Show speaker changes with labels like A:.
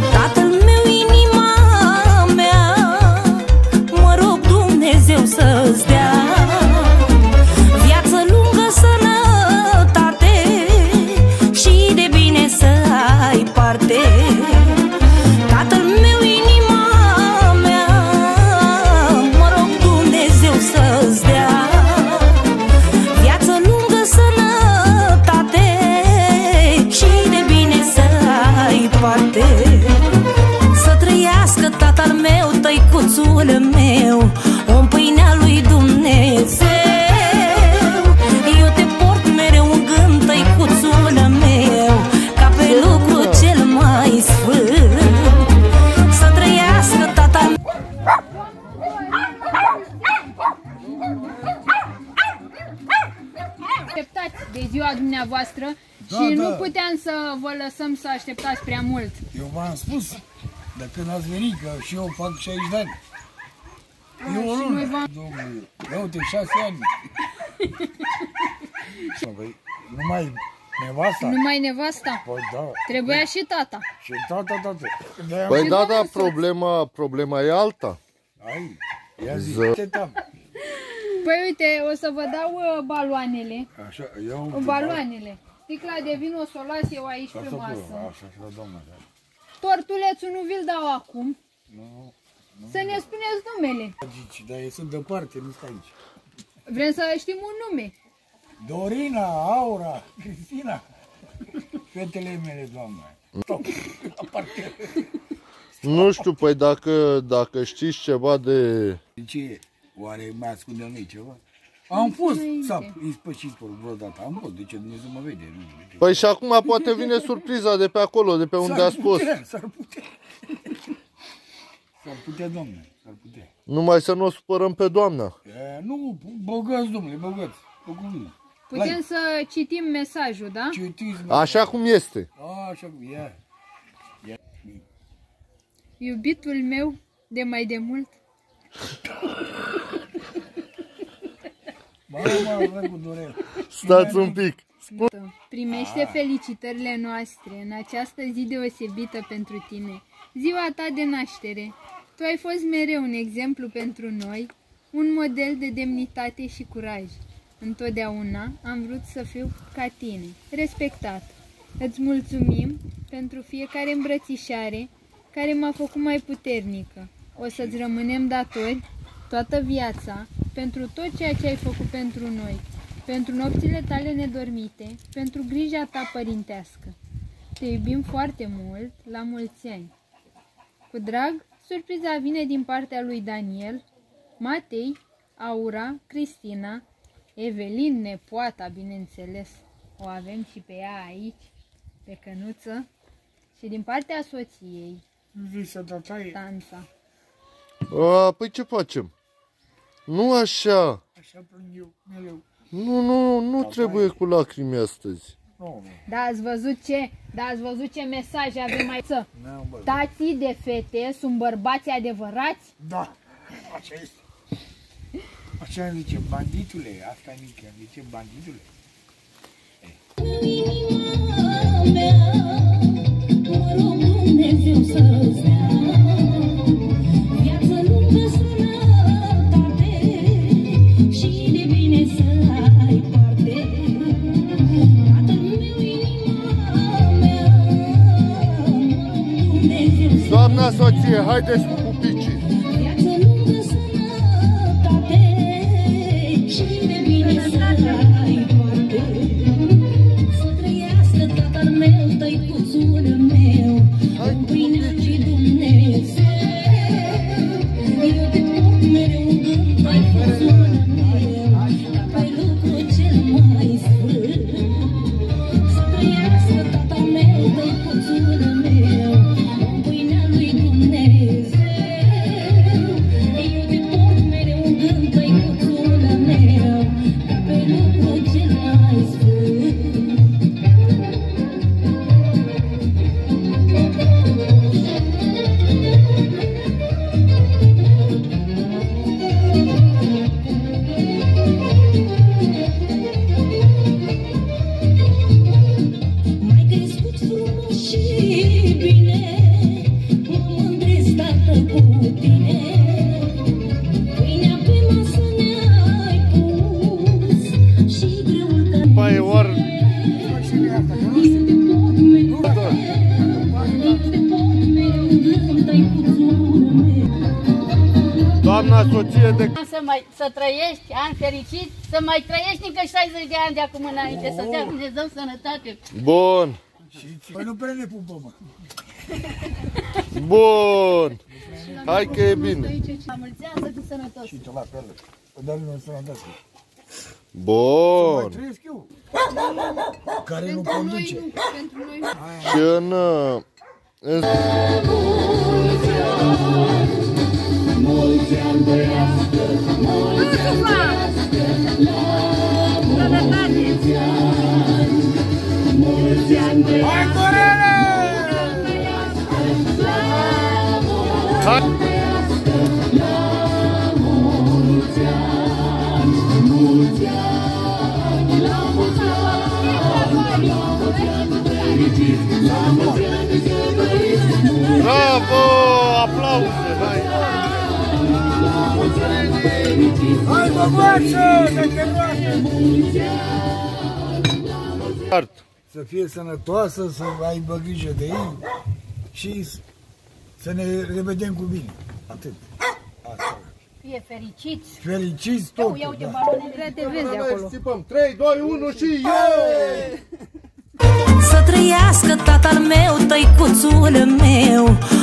A: Tatăl meu, inima mea, mă rog Dumnezeu să-ți dea viață lungă, sănătate și de bine să ai parte. Tatăl meu, inima mea, mă rog Dumnezeu să-ți dea viață lungă, sănătate și de bine să ai parte. Să trăiască tatăl meu, tăicuțul meu, om pâinea lui Dumnezeu. Eu te port mereu în gând, tăicuțul meu, ca pe lucru cel mai sfânt. Să trăiască tatăl meu.
B: Așteptați de ziua dumneavoastră și nu puteam să vă lăsăm să așteptați prea mult.
C: Eu v-am spus de când ați venit că și eu fac 60 de ani. Eu o lună, domnule, eu uite 6 ani. Numai nevasta?
B: Numai nevasta?
C: Păi da.
B: Trebuia și tata.
C: Și tata.
D: Păi da, dar problema e alta.
C: Ai, ia zi,
B: Păi uite, o să vă dau baloanele.
C: Așa, eu...
B: Baloanele. Sticla de vin o să o las eu aici pe masă.
C: Așa, doamna.
B: Tortulețul nu vi-l dau acum.
C: Nu.
B: Să ne spuneți numele.
C: Dar e sunt departe, nu stai aici.
B: Vrem să știm un nume.
C: Dorina, Aura, Cristina. Fetele mele, doamna.
D: Nu știu, păi dacă știți ceva de...
C: De ce? Oare mai ascundem noi ceva? Am fost sap, ispășit vreodată. Am fost, de ce Dumnezeu mă vede.
D: Păi și acum poate vine surpriza de pe acolo, de pe unde ați fost.
C: S-ar putea. S-ar putea, domnule, s-ar putea.
D: Numai să nu o supărăm pe doamna.
C: Nu, băgați, domnule, băgați.
B: Putem să citim mesajul, da?
C: Citiți,
D: așa cum este.
C: Așa cum e.
B: Iubitul meu de mai de mult.
D: Stați un pic.
B: Primește felicitările noastre în această zi deosebită pentru tine, ziua ta de naștere. Tu ai fost mereu un exemplu pentru noi, un model de demnitate și curaj. Întotdeauna am vrut să fiu ca tine, respectat. Îți mulțumim pentru fiecare îmbrățișare care m-a făcut mai puternică. O să-ți rămânem datori toată viața pentru tot ceea ce ai făcut pentru noi, pentru nopțile tale nedormite, pentru grija ta părintească. Te iubim foarte mult, la mulți ani. Cu drag, surpriza vine din partea lui Daniel, Matei, Aura, Cristina, Evelin, nepoata, bineînțeles, o avem și pe ea aici, pe cănuță, și din partea soției, Tanța.
D: Păi ce facem? Nu așa.
C: Așa plâng eu, mereu.
D: Nu trebuie cu lacrimi astăzi.
B: Da, ați văzut ce mesaje avem aici? Tații de fete sunt bărbați adevărați?
C: Da, așa este. Așa zice, banditule, asta nică, zice banditule.
A: Mă rog Dumnezeu să-ți dea viață lungă, sănătate și de bine să ai parte. Tatăl meu, inima mea, Dumnezeu să...
D: Doamna soție, haideți cu pupicii.
A: Viață lungă, sănătate și de bine să ai parte. Să trăiască tatăl meu, tăicuțul meu, în pâinea lui Dumnezeu. Eu te port mereu în gând, tăicuțul meu, ca pe lucru cel mai sfânt. Să trăiască tatăl meu, tăicuțul meu, în pâinea lui Dumnezeu.
D: doamna soție de...
E: Să trăiești, ani fericit, să mai trăiești încă 60 de ani de acum înainte, să-ți dea Dumnezeu sănătate.
D: Bun.
C: Păi nu prea ne pupă, mă.
D: Bun. Hai că e bine.
E: La mulți ani să fii sănătos.
C: Și tu la fel. O dă lui sănătate.
D: Bun.
C: Mai trăiesc eu. Care nu
B: Pentru noi
C: conduce.
B: nu, pentru noi nu.
D: Și în
C: Hai, Corele!
D: hai. Bravo! Aplauze! Hai!
C: Hai, băbuață! Să te roată! Să fie sănătoasă, să aibă grijă de ei și să ne revedem cu bine. Atât. Asta.
E: Fie fericiți.
C: Fericiți
E: Ia
C: totul,
E: uite
C: da.
E: balonele.
B: Prea te vezi
D: Noi
B: acolo.
D: stipăm 3, 2, 1 și
A: Să trăiască tatăl meu, tăicuțul meu,